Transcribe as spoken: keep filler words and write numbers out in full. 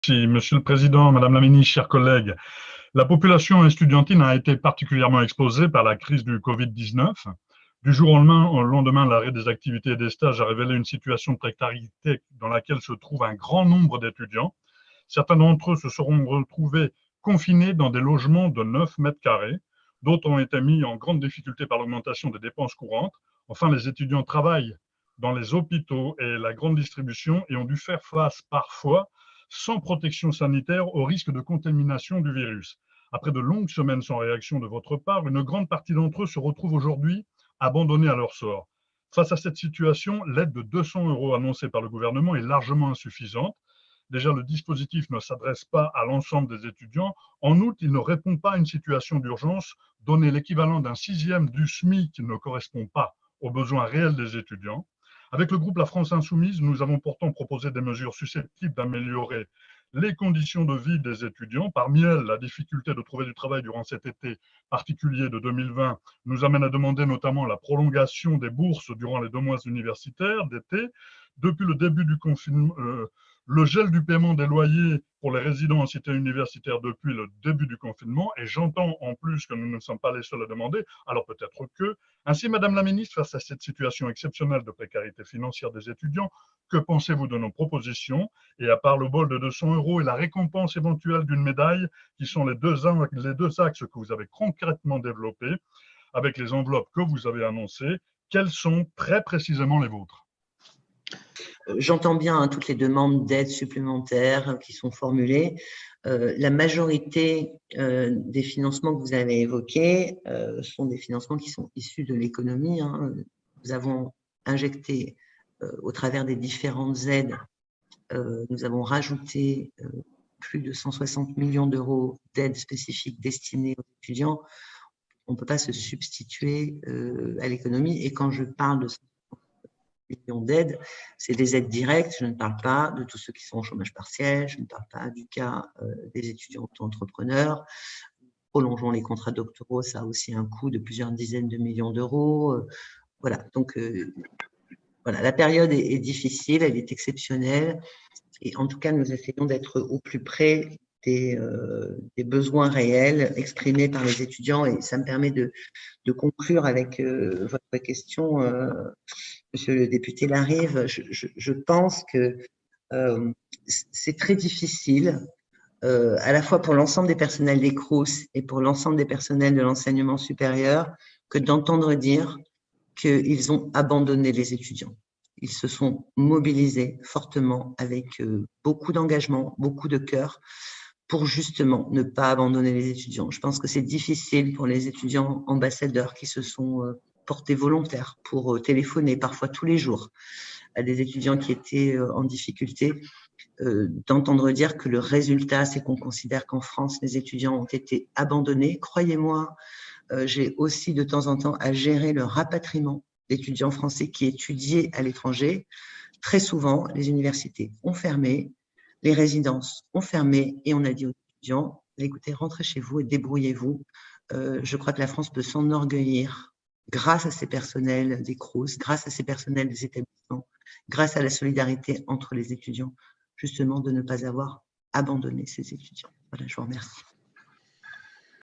Merci, Monsieur le Président, Madame la Ministre, chers collègues. La population estudiantine a été particulièrement exposée par la crise du Covid dix-neuf. Du jour au lendemain, au lendemain, l'arrêt des activités et des stages a révélé une situation de précarité dans laquelle se trouve un grand nombre d'étudiants. Certains d'entre eux se seront retrouvés confinés dans des logements de neuf mètres carrés. D'autres ont été mis en grande difficulté par l'augmentation des dépenses courantes. Enfin, les étudiants travaillent dans les hôpitaux et la grande distribution et ont dû faire face parfois sans protection sanitaire au risque de contamination du virus. Après de longues semaines sans réaction de votre part, une grande partie d'entre eux se retrouvent aujourd'hui abandonnés à leur sort. Face à cette situation, l'aide de deux cents euros annoncée par le gouvernement est largement insuffisante. Déjà, le dispositif ne s'adresse pas à l'ensemble des étudiants. En outre, il ne répond pas à une situation d'urgence. Donner l'équivalent d'un sixième du SMIC ne correspond pas aux besoins réels des étudiants. Avec le groupe La France Insoumise, nous avons pourtant proposé des mesures susceptibles d'améliorer les conditions de vie des étudiants. Parmi elles, la difficulté de trouver du travail durant cet été particulier de deux mille vingt nous amène à demander notamment la prolongation des bourses durant les deux mois universitaires d'été. Depuis le début du confinement, euh, le gel du paiement des loyers pour les résidents en cité universitaire depuis le début du confinement, et j'entends en plus que nous ne sommes pas les seuls à demander, alors peut-être que. Ainsi, Madame la Ministre, face à cette situation exceptionnelle de précarité financière des étudiants, que pensez-vous de nos propositions? Et à part le bol de deux cents euros et la récompense éventuelle d'une médaille, qui sont les deux, les deux axes que vous avez concrètement développés, avec les enveloppes que vous avez annoncées, quelles sont très précisément les vôtres? J'entends bien hein, toutes les demandes d'aide supplémentaires qui sont formulées. Euh, la majorité euh, des financements que vous avez évoqués euh, sont des financements qui sont issus de l'économie. Hein. Nous avons injecté euh, au travers des différentes aides, euh, nous avons rajouté euh, plus de cent soixante millions d'euros d'aides spécifiques destinées aux étudiants. On ne peut pas se substituer euh, à l'économie. Et quand je parle de millions d'aides, c'est des aides directes. Je ne parle pas de tous ceux qui sont au chômage partiel, je ne parle pas du cas euh, des étudiants auto-entrepreneurs. Prolongeons les contrats doctoraux, ça a aussi un coût de plusieurs dizaines de millions d'euros. Euh, voilà, donc euh, voilà, la période est, est difficile, elle est exceptionnelle. Et en tout cas, nous essayons d'être au plus près des, euh, des besoins réels exprimés par les étudiants. Et ça me permet de, de conclure avec euh, votre question, euh, Monsieur le député Larive. Je, je, je pense que euh, c'est très difficile, euh, à la fois pour l'ensemble des personnels des Crous et pour l'ensemble des personnels de l'enseignement supérieur, que d'entendre dire qu'ils ont abandonné les étudiants. Ils se sont mobilisés fortement avec euh, beaucoup d'engagement, beaucoup de cœur, pour justement ne pas abandonner les étudiants. Je pense que c'est difficile pour les étudiants ambassadeurs qui se sont euh, portés volontaires pour euh, téléphoner parfois tous les jours à des étudiants qui étaient euh, en difficulté, euh, d'entendre dire que le résultat, c'est qu'on considère qu'en France, les étudiants ont été abandonnés. Croyez-moi, euh, j'ai aussi de temps en temps à gérer le rapatriement d'étudiants français qui étudiaient à l'étranger. Très souvent, les universités ont fermé, les résidences ont fermé et on a dit aux étudiants, écoutez, rentrez chez vous et débrouillez-vous. Euh, je crois que la France peut s'enorgueillir grâce à ces personnels des Crous, grâce à ces personnels des établissements, grâce à la solidarité entre les étudiants, justement de ne pas avoir abandonné ces étudiants. Voilà, je vous remercie.